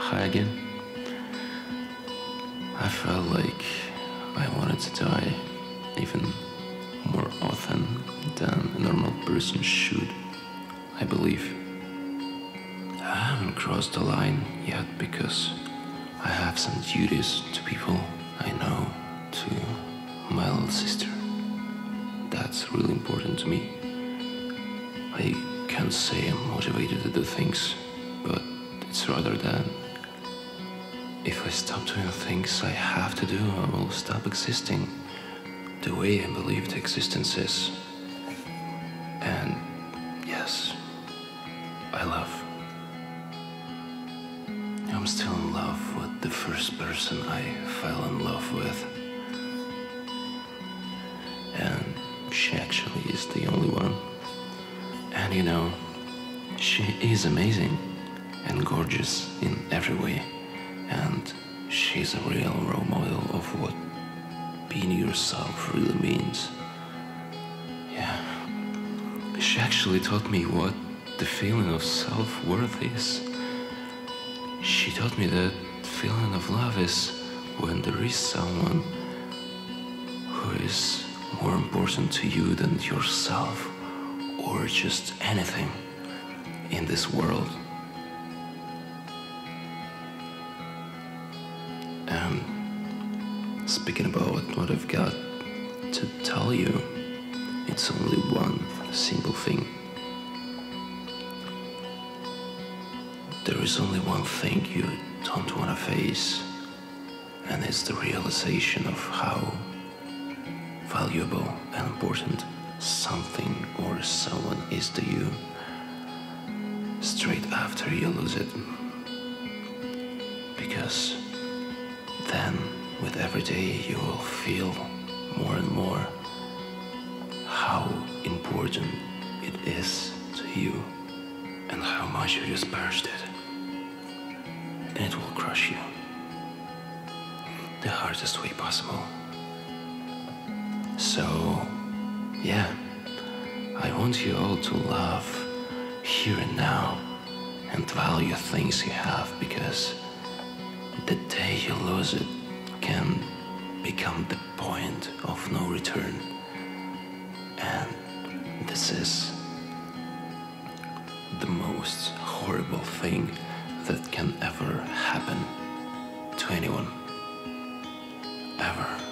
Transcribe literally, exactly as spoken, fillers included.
high again. I felt like I wanted to die even more often than a normal person should, I believe. I haven't crossed the line yet because I have some duties to people I know, to my little sister. That's really important to me. I can't say I'm motivated to do things, but it's rather that if I stop doing things I have to do, I will stop existing the way I believed existence is. And yes, I love. I'm still in love with the first person I fell in love with. And she actually is the only one. And you know, she is amazing and gorgeous in every way. And she's a real role model of what being yourself really means. Yeah. She actually taught me what the feeling of self-worth is. She taught me that feeling of love is when there is someone who is more important to you than yourself or just anything in this world. And speaking about what I've got to tell you, it's only one simple thing. There is only one thing you don't want to face, and it's the realization of how valuable and important something or someone is to you straight after you lose it. Because then, with every day, you will feel more and more how important it is to you and how much you just perished it. And it will crush you the hardest way possible. So, yeah, I want you all to love here and now and value things you have, because the day you lose it can become the point of no return. And this is the most horrible thing that can ever happen to anyone, ever.